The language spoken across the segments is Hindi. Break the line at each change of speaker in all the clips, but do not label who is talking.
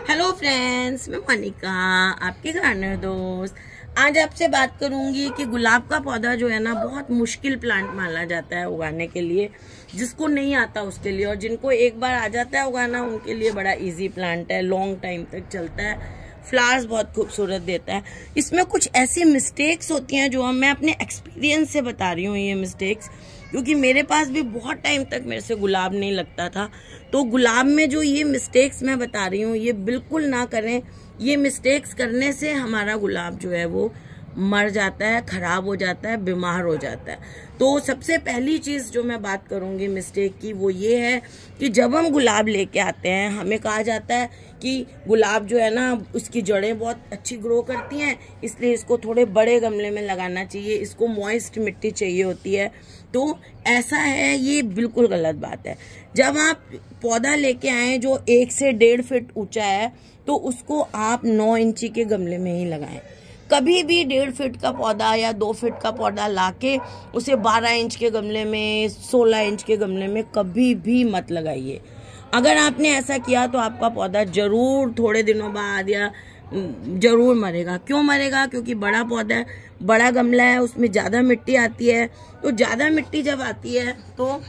हेलो फ्रेंड्स, मैं मोनिका, आपके गार्डनर दोस्त। आज आपसे बात करूंगी कि गुलाब का पौधा जो है ना, बहुत मुश्किल प्लांट माना जाता है उगाने के लिए। जिसको नहीं आता उसके लिए, और जिनको एक बार आ जाता है उगाना, उनके लिए बड़ा इजी प्लांट है। लॉन्ग टाइम तक चलता है, फ्लावर्स बहुत खूबसूरत देता है। इसमें कुछ ऐसी मिस्टेक्स होती हैं जो मैं अपने एक्सपीरियंस से बता रही हूँ। ये मिस्टेक्स क्योंकि मेरे पास भी बहुत टाइम तक मेरे से गुलाब नहीं लगता था, तो गुलाब में जो ये मिस्टेक्स मैं बता रही हूँ, ये बिल्कुल ना करें। ये मिस्टेक्स करने से हमारा गुलाब जो है वो मर जाता है, खराब हो जाता है, बीमार हो जाता है। तो सबसे पहली चीज जो मैं बात करूंगी मिस्टेक की, वो ये है कि जब हम गुलाब लेके आते हैं, हमें कहा जाता है कि गुलाब जो है ना, उसकी जड़ें बहुत अच्छी ग्रो करती हैं, इसलिए इसको थोड़े बड़े गमले में लगाना चाहिए, इसको मॉइस्ट मिट्टी चाहिए होती है। तो ऐसा है, ये बिल्कुल गलत बात है। जब आप पौधा लेके आए जो 1 से 1.5 फीट ऊंचा है, तो उसको आप 9 इंची के गमले में ही लगाएं। कभी भी 1.5 फीट का पौधा या 2 फीट का पौधा लाके उसे 12 इंच के गमले में, 16 इंच के गमले में कभी भी मत लगाइए। अगर आपने ऐसा किया तो आपका पौधा जरूर थोड़े दिनों बाद या जरूर मरेगा। क्यों मरेगा? क्योंकि बड़ा पौधा है, बड़ा गमला है, उसमें ज्यादा मिट्टी आती है। तो ज्यादा मिट्टी जब आती है तो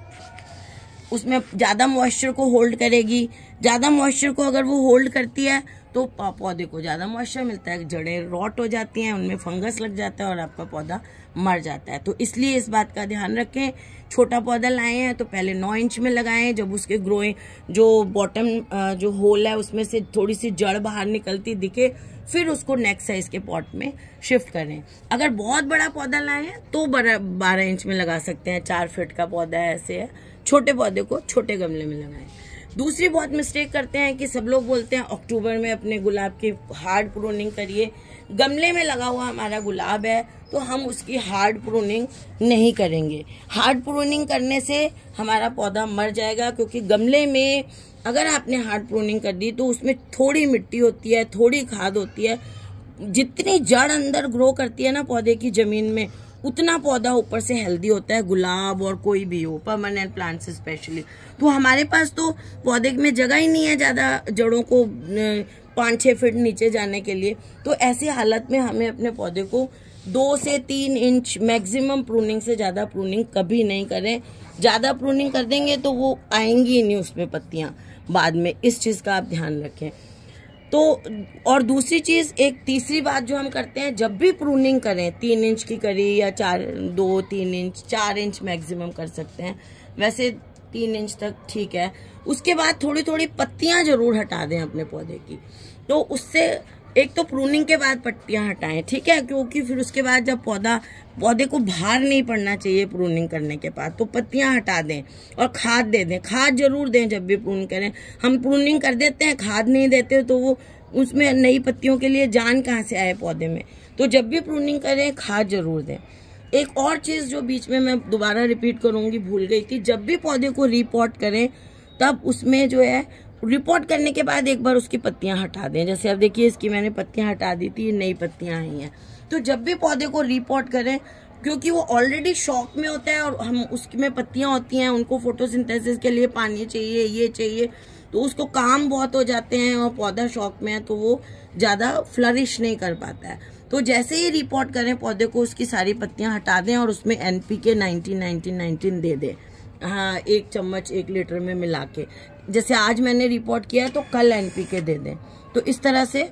उसमें ज्यादा मॉइस्चर को होल्ड करेगी। ज्यादा मॉइस्चर को अगर वो होल्ड करती है तो पौधे को ज्यादा मॉइस्चर मिलता है, जड़ें रॉट हो जाती हैं, उनमें फंगस लग जाता है और आपका पौधा मर जाता है। तो इसलिए इस बात का ध्यान रखें। छोटा पौधा लाए हैं तो पहले 9 इंच में लगाएं। जब उसके ग्रोइंग जो बॉटम जो होल है उसमें से थोड़ी सी जड़ बाहर निकलती दिखे, फिर उसको नेक्स्ट साइज के पॉट में शिफ्ट करें। अगर बहुत बड़ा पौधा लाए हैं तो 12 इंच में लगा सकते हैं। 4 फीट का पौधा ऐसे है, छोटे पौधे को छोटे गमले में लगाएं। दूसरी बहुत मिस्टेक करते हैं कि सब लोग बोलते हैं अक्टूबर में अपने गुलाब की हार्ड प्रूनिंग करिए। गमले में लगा हुआ हमारा गुलाब है तो हम उसकी हार्ड प्रूनिंग नहीं करेंगे। हार्ड प्रूनिंग करने से हमारा पौधा मर जाएगा, क्योंकि गमले में अगर आपने हार्ड प्रूनिंग कर दी तो उसमें थोड़ी मिट्टी होती है, थोड़ी खाद होती है। जितनी जड़ अंदर ग्रो करती है ना पौधे की जमीन में, उतना पौधा ऊपर से हेल्दी होता है, गुलाब और कोई भी हो, परमानेंट प्लांट्स स्पेशली। तो हमारे पास तो पौधे में जगह ही नहीं है ज्यादा जड़ों को 5-6 फीट नीचे जाने के लिए। तो ऐसी हालत में हमें अपने पौधे को 2 से 3 इंच मैक्सिमम प्रूनिंग से ज्यादा प्रूनिंग कभी नहीं करें। ज्यादा प्रूनिंग कर देंगे तो वो आएंगी ही नहीं उसमें पत्तियां बाद में। इस चीज का आप ध्यान रखें। तो और दूसरी चीज, एक तीसरी बात जो हम करते हैं, जब भी प्रूनिंग करें, 3 इंच की करी या 2-3 इंच, 4 इंच मैक्सिमम कर सकते हैं, वैसे 3 इंच तक ठीक है। उसके बाद थोड़ी थोड़ी पत्तियां जरूर हटा दें अपने पौधे की। तो उससे एक तो प्रूनिंग के बाद पत्तियां हटाएं, ठीक है, क्योंकि फिर उसके बाद जब पौधे को भार नहीं पड़ना चाहिए प्रूनिंग करने के बाद, तो पत्तियां हटा दें और खाद दे दें। खाद जरूर दें जब भी प्रूनिंग करें। हम प्रूनिंग कर देते हैं, खाद नहीं देते, तो वो उसमें नई पत्तियों के लिए जान कहाँ से आए पौधे में। तो जब भी प्रूनिंग करें खाद जरूर दें। एक और चीज जो बीच में मैं दोबारा रिपीट करूंगी, भूल गई थी, जब भी पौधे को रिपोर्ट करें तब उसमें जो है, रिपोर्ट करने के बाद एक बार उसकी पत्तियां हटा दें। जैसे अब देखिए, इसकी मैंने पत्तियां हटा दी थी, नई पत्तियां आई हैं। तो जब भी पौधे को रिपोर्ट करें, क्योंकि वो ऑलरेडी शॉक में होता है और हम उसमें पत्तियां होती हैं, उनको फोटोसिंथेसिस के लिए पानी चाहिए, ये चाहिए, तो उसको काम बहुत हो जाते हैं और पौधा शॉक में है तो वो ज्यादा फ्लरिश नहीं कर पाता है। तो जैसे ही रिपोर्ट करें पौधे को, उसकी सारी पत्तियां हटा दें और उसमें NPK 19-19-19 दे दें। हाँ, 1 चम्मच 1 लीटर में मिला के। जैसे आज मैंने रिपोर्ट किया है तो कल NPK दे दें। तो इस तरह से,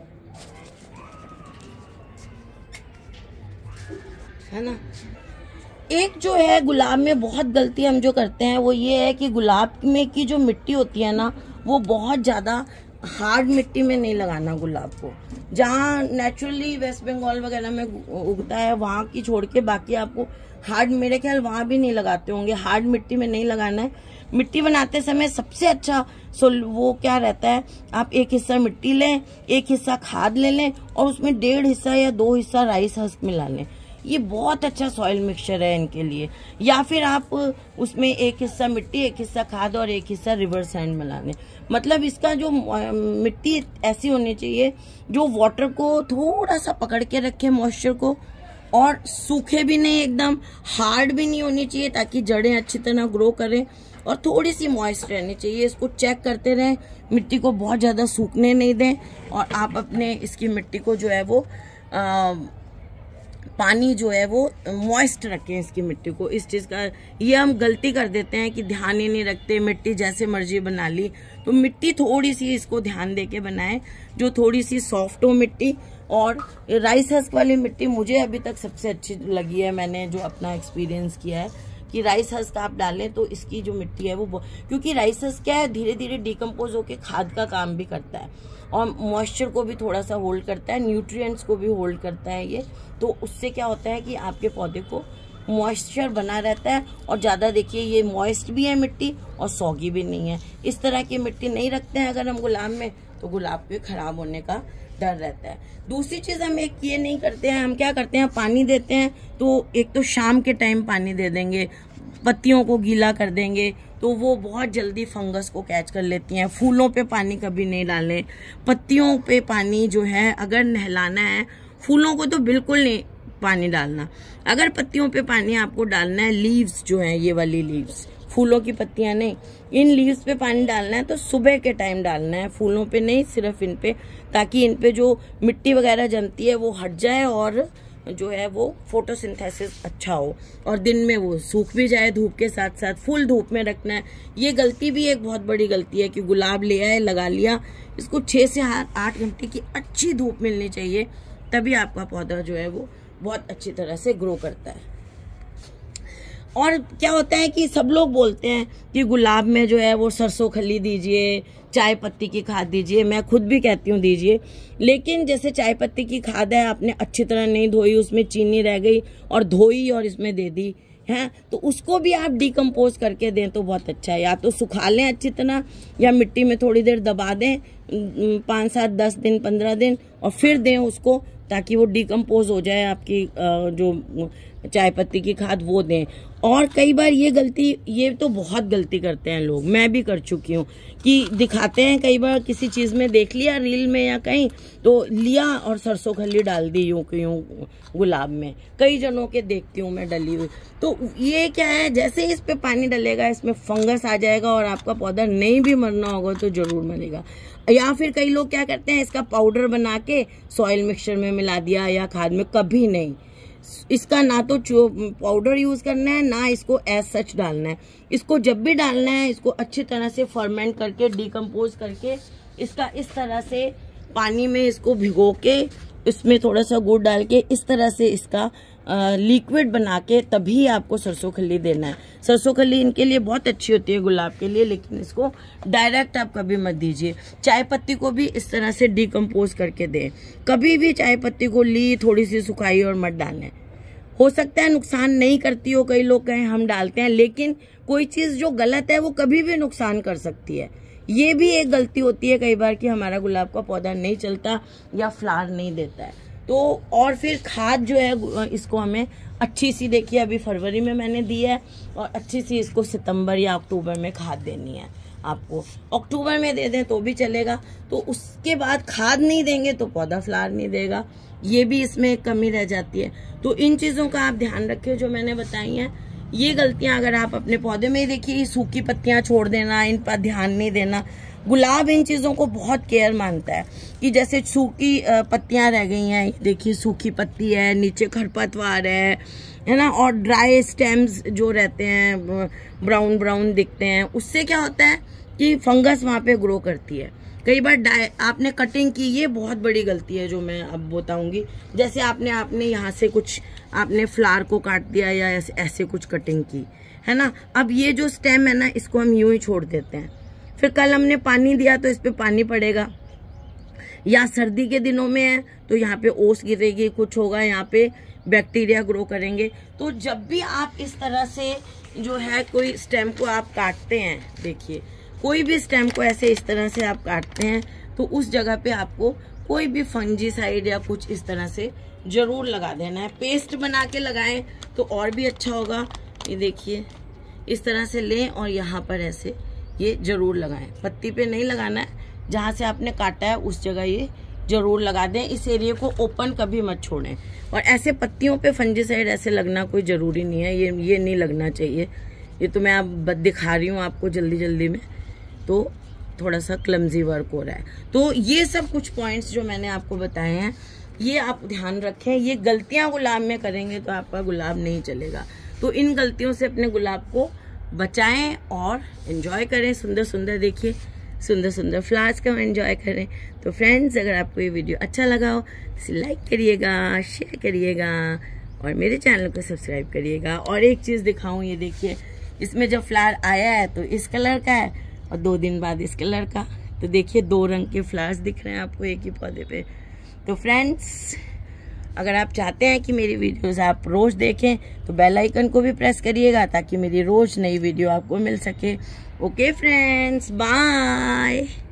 है ना। एक जो है गुलाब में बहुत गलती हम जो करते हैं वो ये है कि गुलाब में की जो मिट्टी होती है ना, वो बहुत ज्यादा हार्ड मिट्टी में नहीं लगाना गुलाब को। जहाँ नेचुरली वेस्ट बंगाल वगैरह में उगता है वहां की छोड़ के बाकी आपको हार्ड, मेरे ख्याल वहां भी नहीं लगाते होंगे, हार्ड मिट्टी में नहीं लगाना है। मिट्टी बनाते समय सबसे अच्छा वो क्या रहता है, आप 1 हिस्सा मिट्टी लें, 1 हिस्सा खाद ले लें और उसमें 1.5 हिस्सा या 2 हिस्सा राइस हस्क मिला लें। ये बहुत अच्छा सॉइल मिक्सचर है इनके लिए। या फिर आप उसमें 1 हिस्सा मिट्टी, 1 हिस्सा खाद और 1 हिस्सा रिवर सैंड मिला लें। मतलब इसका जो मिट्टी ऐसी होनी चाहिए जो वाटर को थोड़ा सा पकड़ के रखे, मॉइस्चर को, और सूखे भी नहीं, एकदम हार्ड भी नहीं होनी चाहिए, ताकि जड़ें अच्छी तरह ग्रो करें। और थोड़ी सी मॉइस्ट रहनी चाहिए। इसको चेक करते रहें, मिट्टी को बहुत ज़्यादा सूखने नहीं दें, और आप अपने इसकी मिट्टी को जो है वो पानी जो है वो मॉइस्ट रखें इसकी मिट्टी को। इस चीज़ का ये हम गलती कर देते हैं कि ध्यान ही नहीं रखते, मिट्टी जैसे मर्जी बना ली। तो मिट्टी थोड़ी सी इसको ध्यान दे के बनाएं, जो थोड़ी सी सॉफ्ट हो मिट्टी। और राइस हस्क वाली मिट्टी मुझे अभी तक सबसे अच्छी लगी है, मैंने जो अपना एक्सपीरियंस किया है कि राइस हस्क आप डालें तो इसकी जो मिट्टी है वो, क्योंकि राइस हस्क क्या है, धीरे धीरे डिकम्पोज होकर खाद का काम भी करता है और मॉइस्चर को भी थोड़ा सा होल्ड करता है, न्यूट्रिएंट्स को भी होल्ड करता है ये। तो उससे क्या होता है कि आपके पौधे को मॉइस्चर बना रहता है। और ज़्यादा देखिए ये मॉइस्ट भी है मिट्टी और सॉगी भी नहीं है। इस तरह की मिट्टी नहीं रखते हैं अगर हम गुलाब में, तो गुलाब के खराब होने का डर रहता है। दूसरी चीज़ हम एक ये नहीं करते हैं, हम क्या करते हैं, पानी देते हैं तो एक तो शाम के टाइम पानी दे देंगे, पत्तियों को गीला कर देंगे तो वो बहुत जल्दी फंगस को कैच कर लेती हैं। फूलों पे पानी कभी नहीं डालें, पत्तियों पे पानी जो है अगर नहलाना है, फूलों को तो बिल्कुल नहीं पानी डालना। अगर पत्तियों पे पानी आपको डालना है, लीव्स जो हैं, ये वाली लीव्स, फूलों की पत्तियां नहीं, इन लीव्स पे पानी डालना है तो सुबह के टाइम डालना है, फूलों पे नहीं, सिर्फ इन पे, ताकि इन पे जो मिट्टी वगैरह जमती है वो हट जाए और जो है वो फोटोसिंथेसिस अच्छा हो, और दिन में वो सूख भी जाए धूप के साथ साथ। फुल धूप में रखना है। ये गलती भी एक बहुत बड़ी गलती है कि गुलाब ले आए, लगा लिया, इसको 6 से 8 घंटे की अच्छी धूप मिलनी चाहिए, तभी आपका पौधा जो है वो बहुत अच्छी तरह से ग्रो करता है। और क्या होता है कि सब लोग बोलते हैं कि गुलाब में जो है वो सरसों खली दीजिए, चाय पत्ती की खाद दीजिए, मैं खुद भी कहती हूँ दीजिए, लेकिन जैसे चाय पत्ती की खाद है, आपने अच्छी तरह नहीं धोई, उसमें चीनी रह गई और धोई और इसमें दे दी है, तो उसको भी आप डिकम्पोज करके दें तो बहुत अच्छा है। या तो सुखा लें अच्छी तरह, या मिट्टी में थोड़ी देर दबा दें 5, 7, 10 दिन, 15 दिन, और फिर दें उसको, ताकि वो डिकम्पोज हो जाए, आपकी जो चाय पत्ती की खाद वो दें। और कई बार ये गलती, ये तो बहुत गलती करते हैं लोग, मैं भी कर चुकी हूँ, कि दिखाते हैं कई बार किसी चीज़ में देख लिया, रील में या कहीं, तो लिया और सरसों खली डाल दी यूं कि यूं गुलाब में। कई जनों के देखती हूँ मैं डली हुई। तो ये क्या है, जैसे इस पे पानी डलेगा इसमें फंगस आ जाएगा और आपका पौधा नहीं भी मरना होगा तो जरूर मरेगा। या फिर कई लोग क्या करते हैं, इसका पाउडर बना के सॉइल मिक्सचर में मिला दिया या खाद में, कभी नहीं। इसका ना तो पाउडर यूज करना है, ना इसको एज सच डालना है। इसको जब भी डालना है, इसको अच्छी तरह से फर्मेंट करके, डिकम्पोज करके, इसका इस तरह से पानी में इसको भिगो के, इसमें थोड़ा सा गुड़ डाल के, इस तरह से इसका लिक्विड बना के तभी आपको सरसों खली देना है। सरसों खली इनके लिए बहुत अच्छी होती है, गुलाब के लिए, लेकिन इसको डायरेक्ट आप कभी मत दीजिए। चाय पत्ती को भी इस तरह से डिकम्पोज करके दें। कभी भी चाय पत्ती को ली, थोड़ी सी सुखाई और मत डालें। हो सकता है नुकसान नहीं करती हो, कई लोग कहें हम डालते हैं, लेकिन कोई चीज़ जो गलत है वो कभी भी नुकसान कर सकती है। ये भी एक गलती होती है कई बार कि हमारा गुलाब का पौधा नहीं चलता या फ्लावर नहीं देता है। तो और फिर खाद जो है इसको हमें अच्छी सी, देखिए अभी फरवरी में मैंने दी है, और अच्छी सी इसको सितंबर या अक्टूबर में खाद देनी है। आपको अक्टूबर में दे दें तो भी चलेगा, तो उसके बाद खाद नहीं देंगे तो पौधा फ्लावर नहीं देगा। ये भी इसमें एक कमी रह जाती है। तो इन चीज़ों का आप ध्यान रखिए जो मैंने बताई हैं। ये गलतियां अगर आप अपने पौधे में ही देखिए, सूखी पत्तियां छोड़ देना, इन पर ध्यान नहीं देना। गुलाब इन चीज़ों को बहुत केयर मानता है कि जैसे सूखी पत्तियां रह गई हैं, देखिए सूखी पत्ती है, नीचे खरपतवार है ना, और ड्राई स्टेम्स जो रहते हैं ब्राउन ब्राउन दिखते हैं, उससे क्या होता है कि फंगस वहाँ पे ग्रो करती है। कई बार आपने कटिंग की, ये बहुत बड़ी गलती है जो मैं अब बताऊंगी। जैसे आपने यहाँ से कुछ आपने फ्लावर को काट दिया या ऐसे कुछ कटिंग की है ना, अब ये जो स्टेम है ना, इसको हम यूं ही छोड़ देते हैं, फिर कल हमने पानी दिया तो इस पे पानी पड़ेगा, या सर्दी के दिनों में है तो यहाँ पे ओस गिरेगी, कुछ होगा, यहाँ पे बैक्टीरिया ग्रो करेंगे। तो जब भी आप इस तरह से जो है कोई स्टेम को आप काटते हैं, देखिए कोई भी स्टेम को ऐसे इस तरह से आप काटते हैं, तो उस जगह पे आपको कोई भी फंजीसाइड या कुछ इस तरह से जरूर लगा देना है। पेस्ट बना के लगाएं तो और भी अच्छा होगा। ये देखिए इस तरह से लें और यहाँ पर ऐसे ये जरूर लगाएं। पत्ती पे नहीं लगाना है, जहाँ से आपने काटा है उस जगह ये जरूर लगा दें। इस एरिया को ओपन कभी मत छोड़ें। और ऐसे पत्तियों पे फंजीसाइड ऐसे लगना कोई जरूरी नहीं है, ये नहीं लगना चाहिए, ये तो मैं अब दिखा रही हूँ आपको जल्दी जल्दी में, तो थोड़ा सा क्लमजी वर्क हो रहा है। तो ये सब कुछ पॉइंट्स जो मैंने आपको बताए हैं, ये आप ध्यान रखें। ये गलतियां गुलाब में करेंगे तो आपका गुलाब नहीं चलेगा। तो इन गलतियों से अपने गुलाब को बचाएं और एंजॉय करें। सुंदर सुंदर देखिए, सुंदर सुंदर फ्लावर्स का एंजॉय करें। तो फ्रेंड्स, अगर आपको ये वीडियो अच्छा लगा हो तो इसे लाइक करिएगा, शेयर करिएगा और मेरे चैनल को सब्सक्राइब करिएगा। और एक चीज़ दिखाऊं, ये देखिए, इसमें जब फ्लावर आया है तो इस कलर का है और 2 दिन बाद इस कलर का। तो देखिए 2 रंग के फ्लावर्स दिख रहे हैं आपको एक ही पौधे पे। तो फ्रेंड्स, अगर आप चाहते हैं कि मेरी वीडियोस आप रोज देखें तो बेल आइकन को भी प्रेस करिएगा ताकि मेरी रोज नई वीडियो आपको मिल सके। Okay friends, bye.